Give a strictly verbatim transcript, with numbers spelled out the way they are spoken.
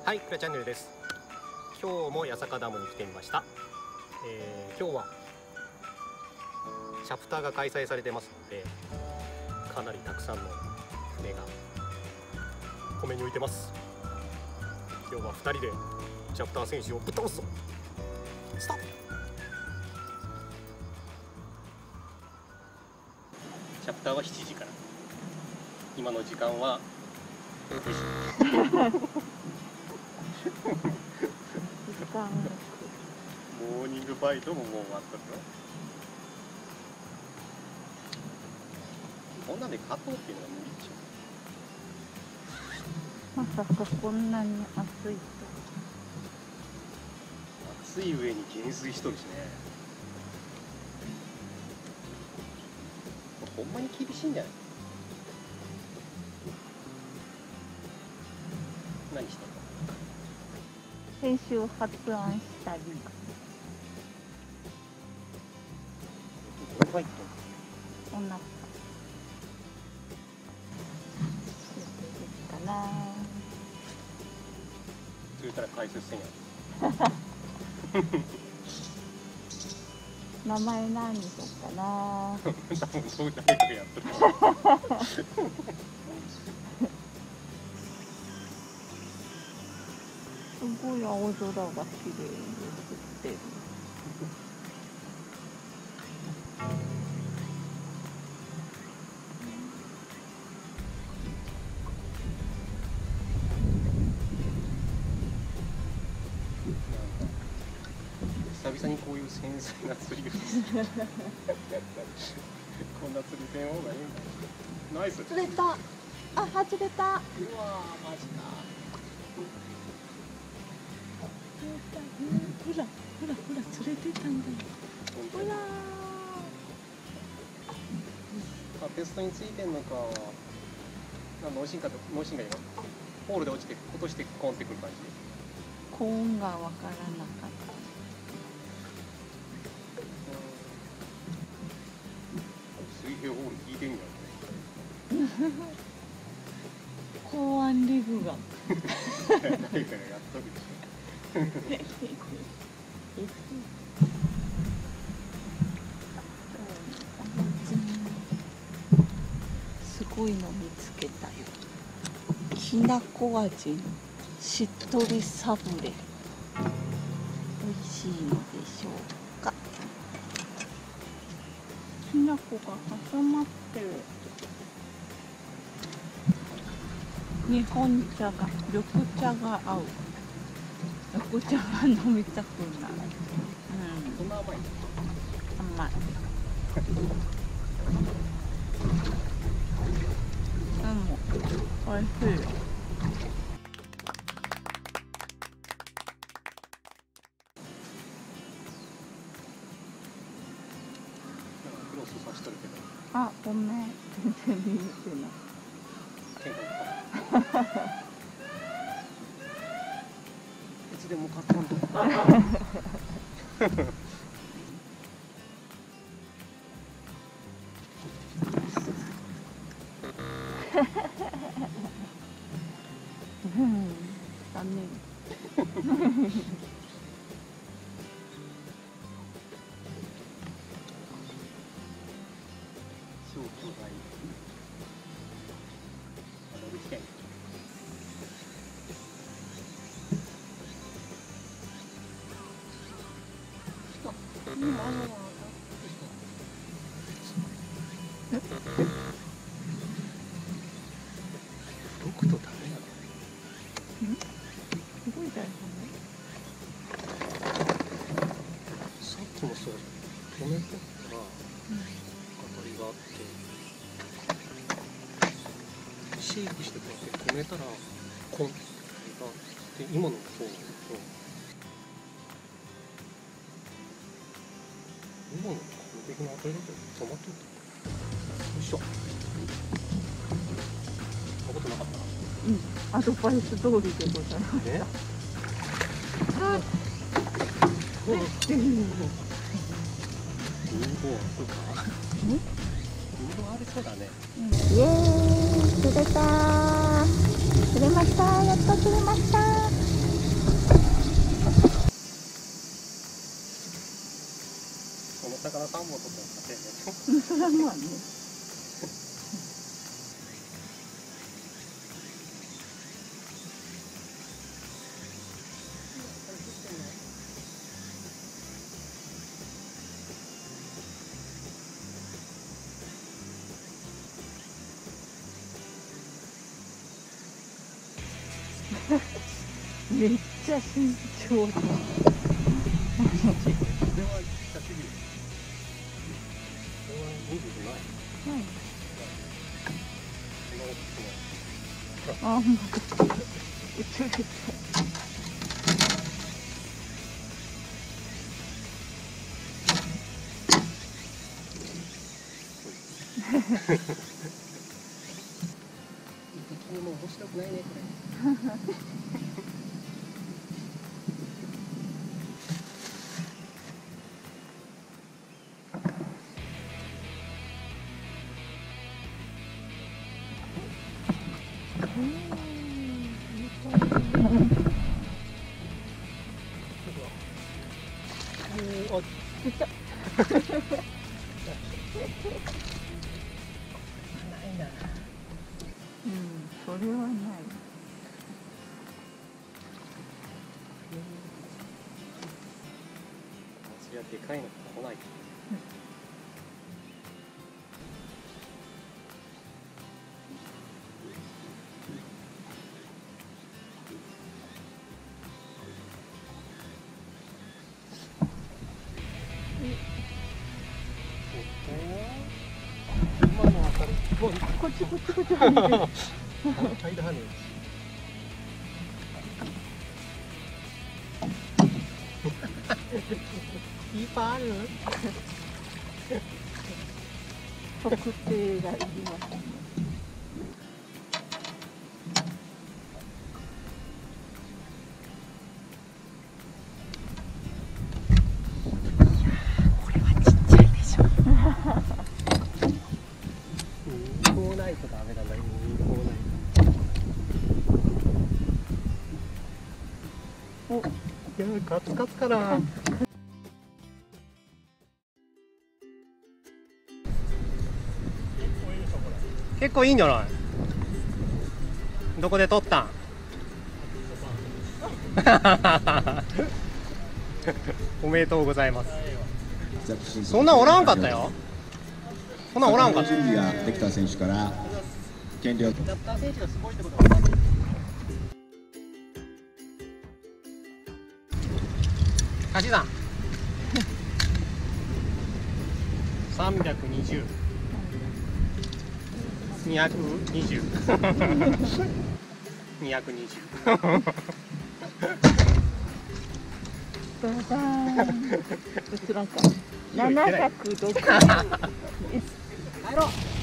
はい、クラチャンネルです。今日も八坂ダムに来てみました。えー、今日はチャプターが開催されてますので、かなりたくさんの船が湖面に浮いてます。今日はふたりでチャプター選手をぶっ倒すぞ。スタート。チャプターはしちじから。今の時間は時間モーニングバイトももう終わったぞ。こんなんで勝とうっていうのは無理でしょ。 まさかこんなに暑いと。 暑い上に減水しとるしね。ほんまに厳しいんじゃない？何してんの？ 先週発案したり。 どこ入っお腹。出てきたな。 それから解説せんや。 名前何にしようかな。 多分そう誰かがやってる。 すごい青空が綺麗に映ってる。 久々にこういう繊細な釣りをこんな釣りせん方がいいんだ。ナイス。 釣れた。あ、外れた。 うわー、マジか。 ほらほらほら釣れてたんだよ。ほらあ、テストについてんのか。ノーシンかとノーシンがいいの。ホールで落ちて落としてコンってくる感じ。 コーンがわからなかった。 水平ホール聞いてんやんね。 公安リグが。 誰かがやっとるでしょ。 すごいの見つけたよ。きなこ味のしっとりサブレ。美味しいのでしょうか。きなこが挟まってる。日本茶が緑茶が合う。緑茶が飲みたくなる。うん。 そんな甘いの？ 甘い。でも美味しい。 クロスさしとるけど。 あ、ごめん。全然見えてない。 いつでも買ったんと。 うん、だね。 超巨大。あ、乗る機会。僕とダメなの？ すごい大変ね。 さっきもそう止めてたら当たりがあって、シェイクしてこうやって止めたらコンって当たりがあって、今のもそうなんだけど、今の完璧な当たりだけど止まっとった。よいしょ。そんなことなかったな。 うん、アドバイス通りでございます。 え？ あ、 うん。うん。 っていう。 リンゴあるか？リンゴありそうだね。 イエーイ、釣れたー。釣れました。やっと釣れました。 魚さんぼん取っても勝てんね。 それはまあね。めっちゃ慎重だ。 これは久しぶり。これは見るない。 はい。 そんな大きくない。 あ、ほんま。うつれた。 もう干したくないねこれ。 お、ちっちゃ。 ないな。 うん、それはない。 そりゃでかいの来ない。今の当たり。 こっちこっちこっち。 間跳ねる。キーパーある？ 測定がいりますね。これはちっちゃいでしょ。 こうないとダメなんだ。こうない。お、いやカツカツかな。結構いいんじゃない？どこで撮ったん？おめでとうございます。そんなおらんかったよ。そんなおらんかった。 準備ができた選手から権利を。 やった選手がすごいってことは。足し算。三百二十。二百二十。二百二十。 ババーン。映らんか。七百六。 帰ろう。